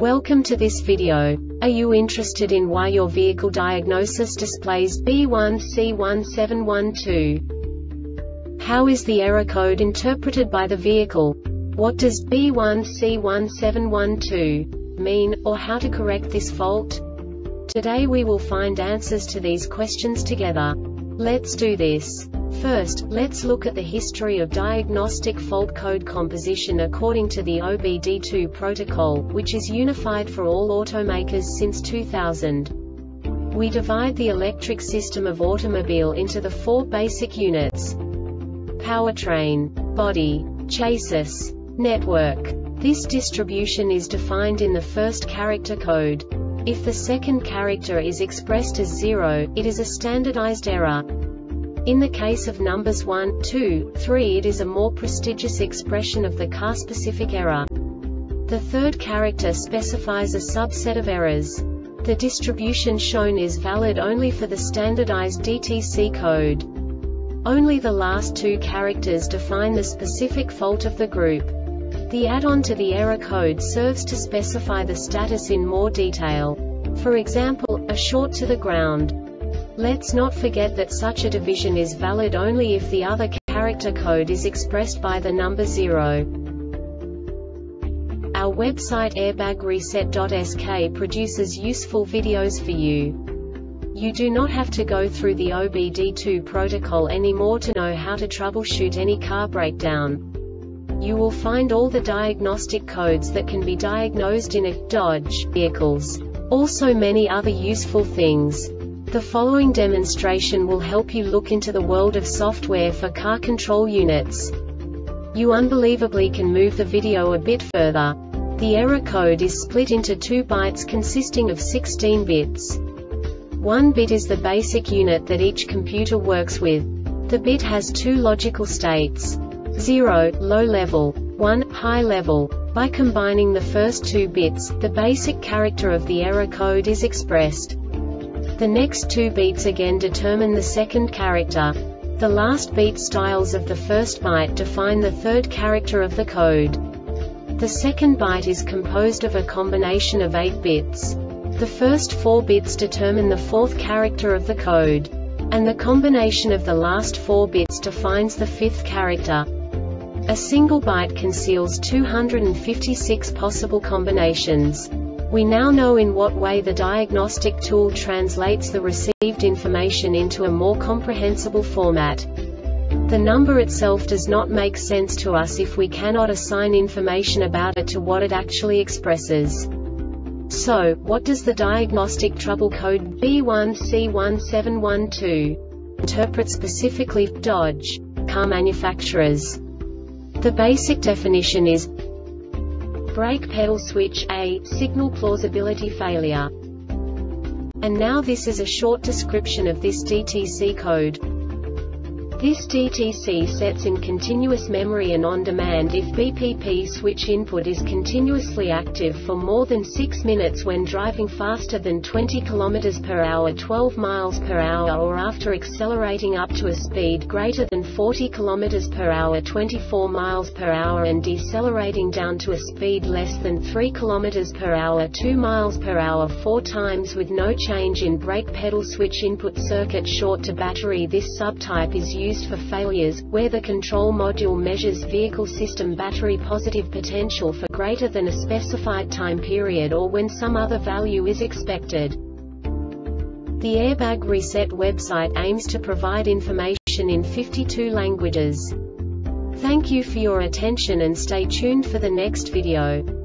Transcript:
Welcome to this video. Are you interested in why your vehicle diagnosis displays B1C1712? How is the error code interpreted by the vehicle? What does B1C1712 mean, or how to correct this fault? Today we will find answers to these questions together. Let's do this. First, let's look at the history of diagnostic fault code composition according to the OBD2 protocol, which is unified for all automakers since 2000. We divide the electric system of automobile into the four basic units: powertrain, body, chassis, network. This distribution is defined in the first character code. If the second character is expressed as 0, it is a standardized error. In the case of numbers 1, 2, 3, it is a more prestigious expression of the car-specific error. The third character specifies a subset of errors. The distribution shown is valid only for the standardized DTC code. Only the last two characters define the specific fault of the group. The add-on to the error code serves to specify the status in more detail. For example, a short to the ground. Let's not forget that such a division is valid only if the other character code is expressed by the number 0. Our website airbagreset.sk produces useful videos for you. You do not have to go through the OBD2 protocol anymore to know how to troubleshoot any car breakdown. You will find all the diagnostic codes that can be diagnosed in a Dodge vehicles. Also many other useful things. The following demonstration will help you look into the world of software for car control units. You unbelievably can move the video a bit further. The error code is split into 2 bytes consisting of 16 bits. 1 bit is the basic unit that each computer works with. The bit has 2 logical states: 0, low level, 1, high level. By combining the first 2 bits, the basic character of the error code is expressed. The next 2 beats again determine the second character. The last beat styles of the first byte define the third character of the code. The second byte is composed of a combination of 8 bits. The first 4 bits determine the fourth character of the code. And the combination of the last 4 bits defines the fifth character. A single byte conceals 256 possible combinations. We now know in what way the diagnostic tool translates the received information into a more comprehensible format. The number itself does not make sense to us if we cannot assign information about it to what it actually expresses. So, what does the diagnostic trouble code B1C1712 interpret specifically for Dodge car manufacturers? The basic definition is brake pedal switch A, signal plausibility failure. And now this is a short description of this DTC code. This DTC sets in continuous memory and on demand if BPP switch input is continuously active for more than 6 minutes when driving faster than 20 km per hour 12 miles per hour or after accelerating up to a speed greater than 40 km per hour 24 miles per hour and decelerating down to a speed less than 3 km per hour 2 miles per hour 4 times with no change in brake pedal switch input circuit short to battery. This subtype is used for failures, where the control module measures vehicle system battery positive potential for greater than a specified time period or when some other value is expected. The Airbag Reset website aims to provide information in 52 languages. Thank you for your attention and stay tuned for the next video.